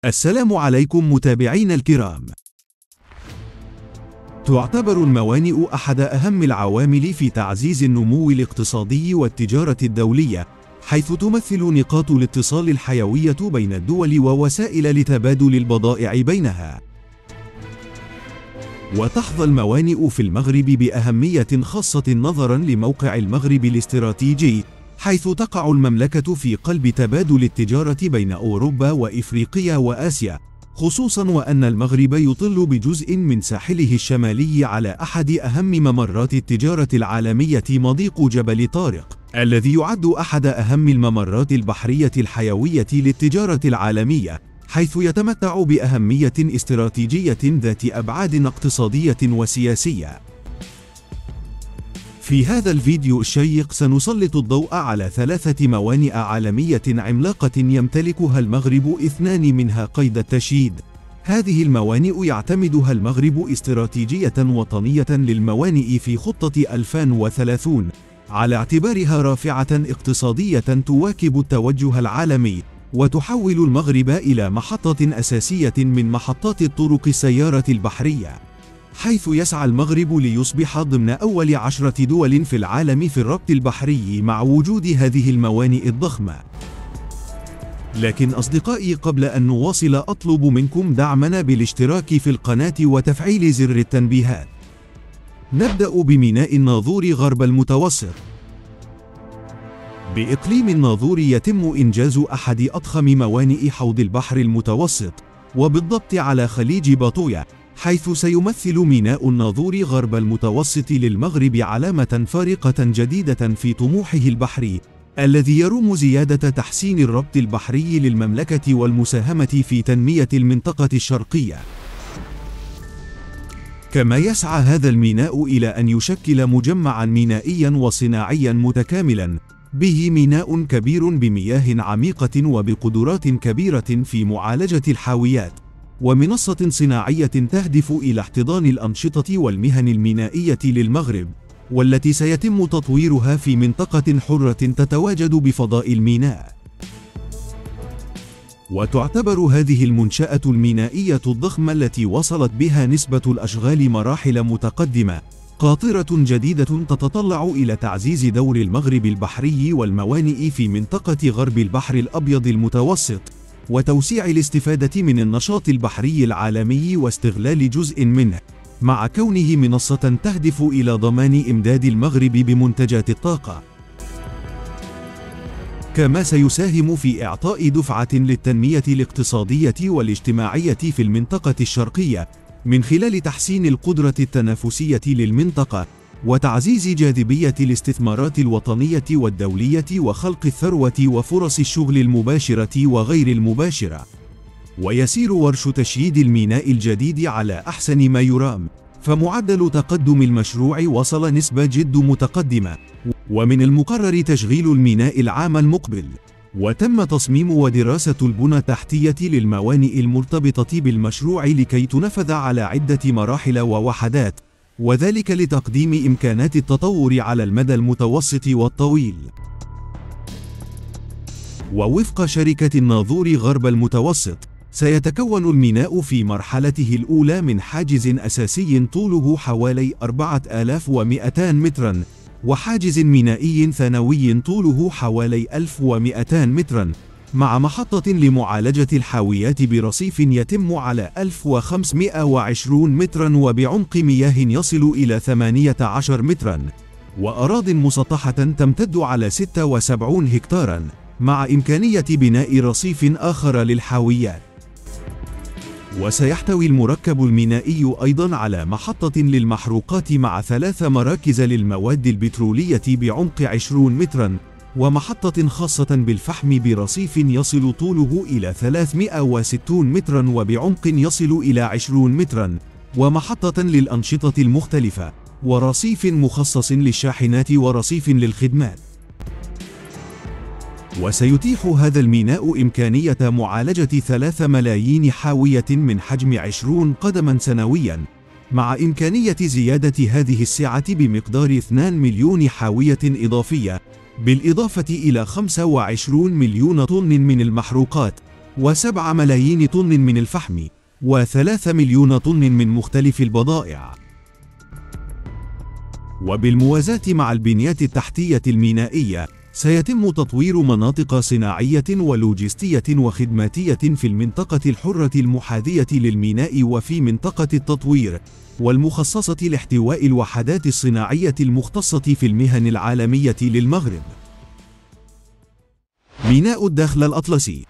السلام عليكم متابعينا الكرام. تعتبر الموانئ أحد أهم العوامل في تعزيز النمو الاقتصادي والتجارة الدولية، حيث تمثل نقاط الاتصال الحيوية بين الدول ووسائل لتبادل البضائع بينها. وتحظى الموانئ في المغرب بأهمية خاصة نظراً لموقع المغرب الاستراتيجي، حيث تقع المملكة في قلب تبادل التجارة بين أوروبا وإفريقيا وآسيا، خصوصاً وأن المغرب يطل بجزء من ساحله الشمالي على أحد أهم ممرات التجارة العالمية، مضيق جبل طارق، الذي يعد أحد أهم الممرات البحرية الحيوية للتجارة العالمية، حيث يتمتع بأهمية استراتيجية ذات أبعاد اقتصادية وسياسية. في هذا الفيديو الشيق سنسلط الضوء على 3 موانئ عالمية عملاقة يمتلكها المغرب، 2 منها قيد التشييد. هذه الموانئ يعتمدها المغرب استراتيجية وطنية للموانئ في خطة 2030 على اعتبارها رافعة اقتصادية تواكب التوجه العالمي، وتحول المغرب إلى محطة أساسية من محطات الطرق السيارة البحرية، حيث يسعى المغرب ليصبح ضمن أول 10 دول في العالم في الربط البحري مع وجود هذه الموانئ الضخمة. لكن أصدقائي، قبل أن نواصل أطلب منكم دعمنا بالاشتراك في القناة وتفعيل زر التنبيهات. نبدأ بميناء الناظور غرب المتوسط. بإقليم الناظور يتم إنجاز أحد أضخم موانئ حوض البحر المتوسط، وبالضبط على خليج باطوية، حيث سيمثل ميناء الناظور غرب المتوسط للمغرب علامة فارقة جديدة في طموحه البحري، الذي يروم زيادة تحسين الربط البحري للمملكة والمساهمة في تنمية المنطقة الشرقية. كما يسعى هذا الميناء إلى أن يشكل مجمعاً مينائياً وصناعياً متكاملاً، به ميناء كبير بمياه عميقة وبقدرات كبيرة في معالجة الحاويات، ومنصة صناعية تهدف إلى احتضان الأنشطة والمهن المينائية للمغرب، والتي سيتم تطويرها في منطقة حرة تتواجد بفضاء الميناء. وتعتبر هذه المنشأة المينائية الضخمة التي وصلت بها نسبة الأشغال مراحل متقدمة قاطرة جديدة تتطلع إلى تعزيز دور المغرب البحري والموانئ في منطقة غرب البحر الأبيض المتوسط، وتوسيع الاستفادة من النشاط البحري العالمي واستغلال جزء منه، مع كونه منصة تهدف إلى ضمان إمداد المغرب بمنتجات الطاقة. كما سيساهم في إعطاء دفعة للتنمية الاقتصادية والاجتماعية في المنطقة الشرقية، من خلال تحسين القدرة التنافسية للمنطقة، وتعزيز جاذبية الاستثمارات الوطنية والدولية، وخلق الثروة وفرص الشغل المباشرة وغير المباشرة. ويسير ورش تشييد الميناء الجديد على أحسن ما يرام، فمعدل تقدم المشروع وصل نسبة جد متقدمة، ومن المقرر تشغيل الميناء العام المقبل. وتم تصميم ودراسة البنى التحتية للموانئ المرتبطة بالمشروع لكي تنفذ على عدة مراحل ووحدات، وذلك لتقديم إمكانات التطور على المدى المتوسط والطويل. ووفق شركة الناظور غرب المتوسط، سيتكون الميناء في مرحلته الأولى من حاجز أساسي طوله حوالي 4200 متراً، وحاجز مينائي ثانوي طوله حوالي 1200 متراً، مع محطة لمعالجة الحاويات برصيف يتم على 1520 متراً وبعمق مياه يصل إلى 18 متراً، وأراضٍ مسطحة تمتد على 76 هكتاراً، مع إمكانية بناء رصيف آخر للحاويات. وسيحتوي المركب المينائي أيضاً على محطة للمحروقات مع 3 مراكز للمواد البترولية بعمق 20 متراً، ومحطة خاصة بالفحم برصيف يصل طوله إلى 360 متراً وبعمق يصل إلى 20 متراً، ومحطة للأنشطة المختلفة، ورصيف مخصص للشاحنات ورصيف للخدمات. وسيتيح هذا الميناء إمكانية معالجة 3 ملايين حاوية من حجم 20 قدماً سنوياً، مع إمكانية زيادة هذه السعة بمقدار 2 مليون حاوية إضافية، بالإضافة إلى 25 مليون طن من المحروقات، و7 ملايين طن من الفحم، و3 مليون طن من مختلف البضائع. وبالموازاة مع البنيات التحتية المينائية، سيتم تطوير مناطق صناعية ولوجستية وخدماتية في المنطقة الحرة المحاذية للميناء وفي منطقة التطوير، والمخصصة لاحتواء الوحدات الصناعية المختصة في المهن العالمية للمغرب. ميناء الداخل الأطلسي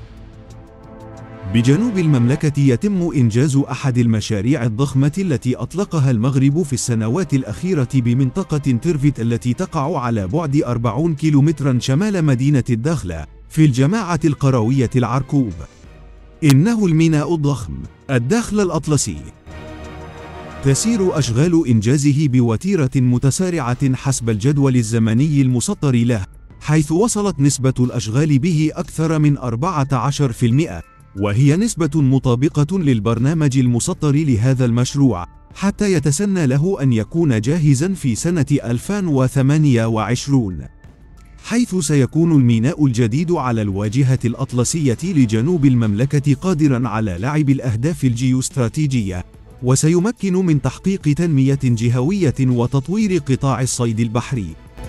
بجنوب المملكة يتم إنجاز أحد المشاريع الضخمة التي أطلقها المغرب في السنوات الأخيرة بمنطقة ترفت التي تقع على بعد 40 كيلومترا شمال مدينة الداخلة في الجماعة القروية العركوب. إنه الميناء الضخم الداخل الأطلسي. تسير أشغال إنجازه بوتيرة متسارعة حسب الجدول الزمني المسطر له، حيث وصلت نسبة الأشغال به أكثر من 14%، وهي نسبة مطابقة للبرنامج المسطر لهذا المشروع، حتى يتسنى له أن يكون جاهزا في سنة 2028، حيث سيكون الميناء الجديد على الواجهة الأطلسية لجنوب المملكة قادرا على لعب الأهداف الجيوستراتيجية، وسيمكن من تحقيق تنمية جهوية وتطوير قطاع الصيد البحري.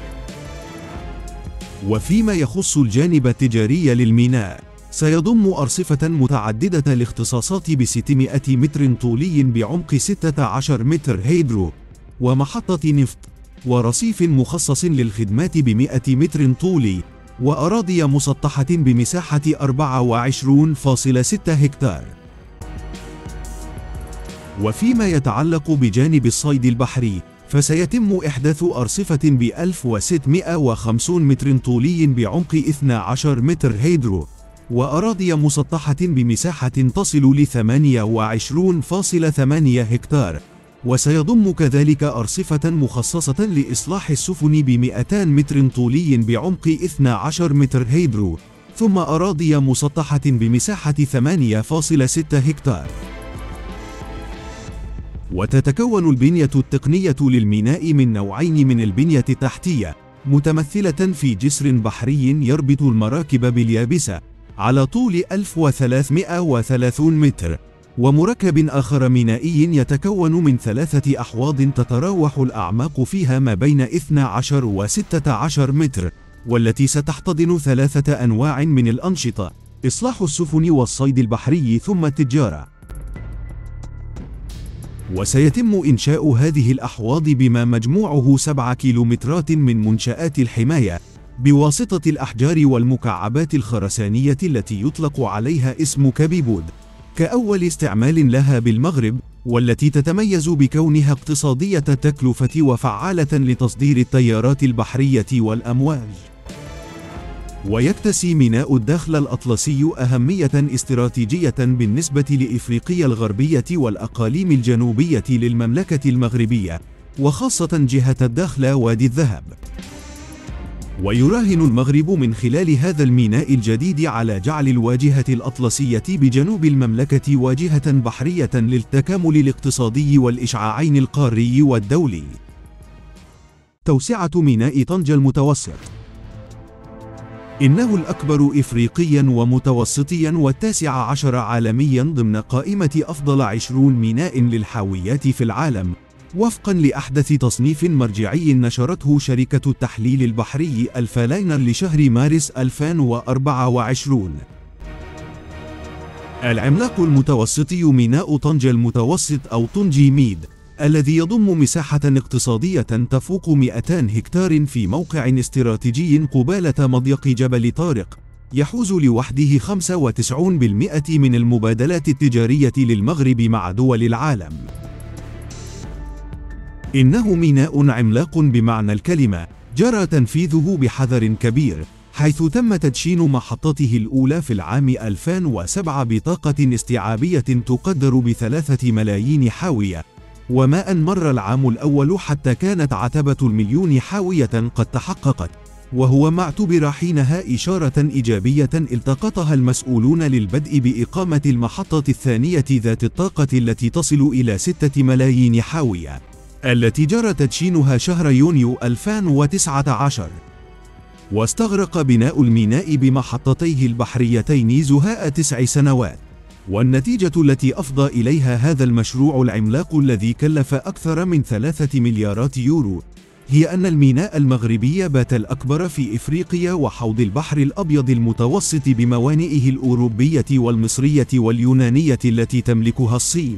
وفيما يخص الجانب التجاري للميناء، سيضم أرصفة متعددة الاختصاصات ب600 متر طولي بعمق 16 متر هيدرو، ومحطة نفط، ورصيف مخصص للخدمات ب100 متر طولي، وأراضي مسطحة بمساحة 24.6 هكتار. وفيما يتعلق بجانب الصيد البحري، فسيتم إحداث أرصفة ب1650 متر طولي بعمق 12 متر هيدرو، وأراضي مسطحة بمساحة تصل ل 28.8 هكتار، وسيضم كذلك أرصفة مخصصة لإصلاح السفن ب200 متر طولي بعمق 12 متر هيدرو، ثم أراضي مسطحة بمساحة 8.6 هكتار. وتتكون البنية التقنية للميناء من نوعين من البنية التحتية، متمثلة في جسر بحري يربط المراكب باليابسة على طول 1330 متر، ومركب آخر مينائي يتكون من 3 أحواض تتراوح الأعماق فيها ما بين 12 و16 متر، والتي ستحتضن 3 أنواع من الأنشطة: إصلاح السفن والصيد البحري ثم التجارة. وسيتم إنشاء هذه الأحواض بما مجموعه 7 كيلومترات من منشآت الحماية بواسطة الأحجار والمكعبات الخرسانية التي يطلق عليها اسم كبيبود، كأول استعمال لها بالمغرب، والتي تتميز بكونها اقتصادية التكلفة وفعالة لتصدير التيارات البحرية والأمواج. ويكتسي ميناء الداخل الأطلسي أهمية استراتيجية بالنسبة لإفريقيا الغربية والأقاليم الجنوبية للمملكة المغربية، وخاصة جهة الداخل وادي الذهب. ويراهن المغرب من خلال هذا الميناء الجديد على جعل الواجهة الأطلسية بجنوب المملكة واجهة بحرية للتكامل الاقتصادي والإشعاعين القاري والدولي. توسعة ميناء طنجة المتوسط. إنه الأكبر إفريقياً ومتوسطياً و19 عالمياً ضمن قائمة أفضل 20 ميناء للحاويات في العالم، وفقاً لأحدث تصنيف مرجعي نشرته شركة التحليل البحري الفالاينر لشهر مارس 2024. العملاق المتوسطي ميناء طنجة المتوسط أو طنجي ميد، الذي يضم مساحة اقتصادية تفوق 200 هكتار في موقع استراتيجي قبالة مضيق جبل طارق، يحوز لوحده 95% من المبادلات التجارية للمغرب مع دول العالم. إنه ميناء عملاق بمعنى الكلمة، جرى تنفيذه بحذر كبير، حيث تم تدشين محطته الأولى في العام 2007 بطاقة استيعابية تقدر ب3 ملايين حاوية، وما أن مر العام الأول حتى كانت عتبة ال1,000,000 حاوية قد تحققت، وهو ما اعتبر حينها إشارة إيجابية التقطها المسؤولون للبدء بإقامة المحطة الثانية ذات الطاقة التي تصل إلى 6 ملايين حاوية، التي جرى تدشينها شهر يونيو 2019. واستغرق بناء الميناء بمحطتيه البحريتين زهاء 9 سنوات. والنتيجة التي أفضى إليها هذا المشروع العملاق الذي كلف أكثر من 3 مليارات يورو هي أن الميناء المغربي بات الأكبر في إفريقيا وحوض البحر الأبيض المتوسط بموانئه الأوروبية والمصرية واليونانية التي تملكها الصين.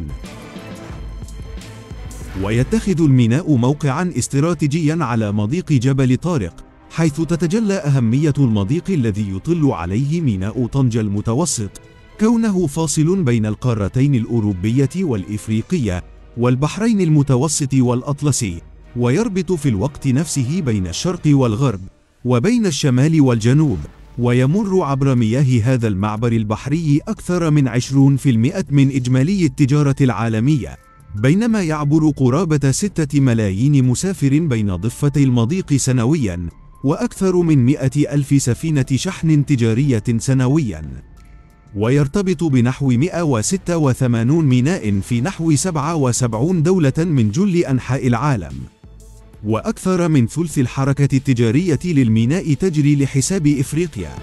ويتخذ الميناء موقعا استراتيجيا على مضيق جبل طارق، حيث تتجلى أهمية المضيق الذي يطل عليه ميناء طنجة المتوسط، كونه فاصل بين القارتين الأوروبية والإفريقية والبحرين المتوسط والأطلسي، ويربط في الوقت نفسه بين الشرق والغرب وبين الشمال والجنوب، ويمر عبر مياه هذا المعبر البحري أكثر من 20% من إجمالي التجارة العالمية، بينما يعبر قرابة 6 ملايين مسافر بين ضفتي المضيق سنويا، وأكثر من 100,000 سفينة شحن تجارية سنويا. ويرتبط بنحو 186 ميناء في نحو 77 دولة من جل أنحاء العالم. وأكثر من ثلث الحركة التجارية للميناء تجري لحساب إفريقيا.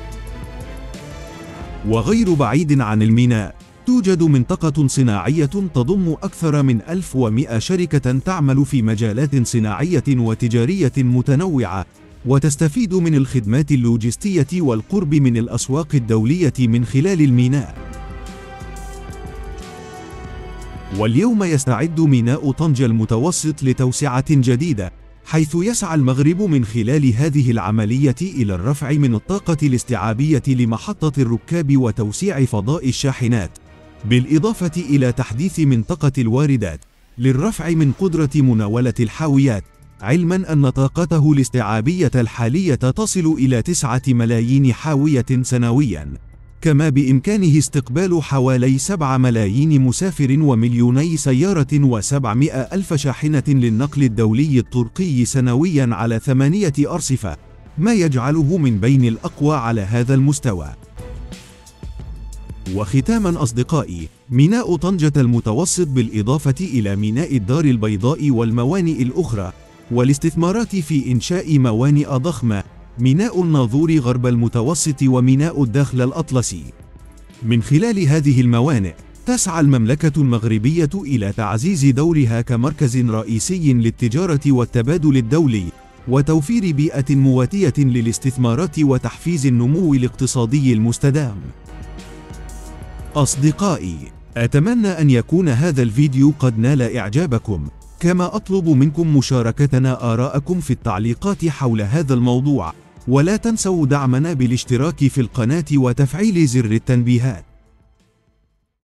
وغير بعيد عن الميناء توجد منطقة صناعية تضم أكثر من 1100 شركة تعمل في مجالات صناعية وتجارية متنوعة، وتستفيد من الخدمات اللوجستية والقرب من الأسواق الدولية من خلال الميناء. واليوم يستعد ميناء طنجة المتوسط لتوسعة جديدة، حيث يسعى المغرب من خلال هذه العملية إلى الرفع من الطاقة الاستيعابية لمحطة الركاب وتوسيع فضاء الشاحنات، بالإضافة إلى تحديث منطقة الواردات للرفع من قدرة مناولة الحاويات، علما أن طاقته الاستيعابية الحالية تصل إلى 9 ملايين حاوية سنويا، كما بإمكانه استقبال حوالي 7 ملايين مسافر ومليوني سيارة و700 ألف شاحنة للنقل الدولي الطرقي سنويا على 8 أرصفة، ما يجعله من بين الأقوى على هذا المستوى. وختاما أصدقائي، ميناء طنجة المتوسط بالإضافة إلى ميناء الدار البيضاء والموانئ الأخرى والاستثمارات في إنشاء موانئ ضخمة، ميناء الناظور غرب المتوسط وميناء الداخل الأطلسي. من خلال هذه الموانئ تسعى المملكة المغربية إلى تعزيز دورها كمركز رئيسي للتجارة والتبادل الدولي، وتوفير بيئة مواتية للاستثمارات وتحفيز النمو الاقتصادي المستدام. أصدقائي، أتمنى أن يكون هذا الفيديو قد نال إعجابكم، كما أطلب منكم مشاركتنا آراءكم في التعليقات حول هذا الموضوع، ولا تنسوا دعمنا بالاشتراك في القناة وتفعيل زر التنبيهات.